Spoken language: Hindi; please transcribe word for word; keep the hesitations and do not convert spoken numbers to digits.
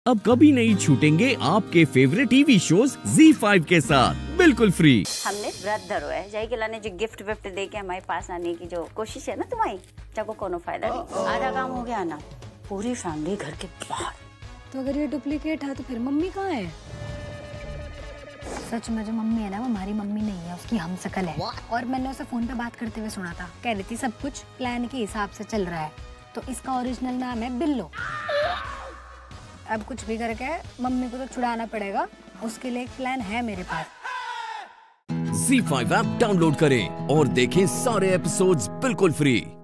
अब कभी नहीं छूटेंगे आपके favourite TV shows Zee five के साथ बिल्कुल फ्री। हमने व्रत धरो है जय के लाने जो गिफ्ट विफ्ट दे के हमारे पास आने की जो कोशिश है ना तुम्हारी, चाको कोनो फायदा नहीं। आधा काम हो गया ना, पूरी फैमिली घर के बाहर। तो अगर ये डुप्लीकेट है तो फिर मम्मी कहाँ है? सच में जो मम्मी है ना वो हमारी मम्मी नहीं है, उसकी हम शकल है। और मैंने उसे फोन पे बात करते हुए सुना था, कह रही थी सब कुछ प्लान के हिसाब से चल रहा है। तो इसका ओरिजिनल नाम है बिल्लो। अब कुछ भी करके मम्मी को तो छुड़ाना पड़ेगा, उसके लिए एक प्लान है मेरे पास। ज़ी फाइव ऐप डाउनलोड करें और देखें सारे एपिसोड्स बिल्कुल फ्री।